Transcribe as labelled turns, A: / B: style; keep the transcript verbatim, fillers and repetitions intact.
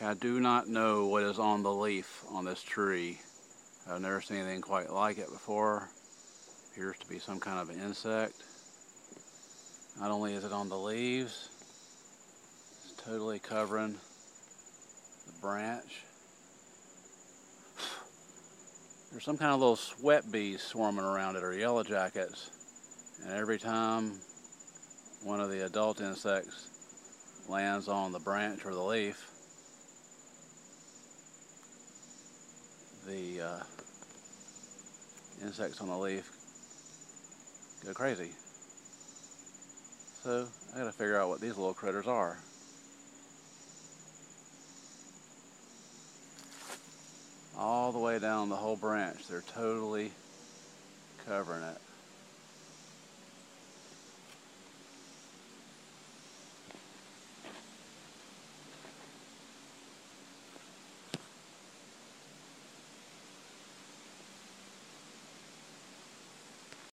A: Okay, I do not know what is on the leaf on this tree. I've never seen anything quite like it before. Appears to be some kind of an insect. Not only is it on the leaves, it's totally covering the branch. There's some kind of little sweat bees swarming around it, or yellow jackets. And every time one of the adult insects lands on the branch or the leaf, the uh, insects on the leaf go crazy. So I gotta figure out what these little critters are. All the way down the whole branch, they're totally covering it.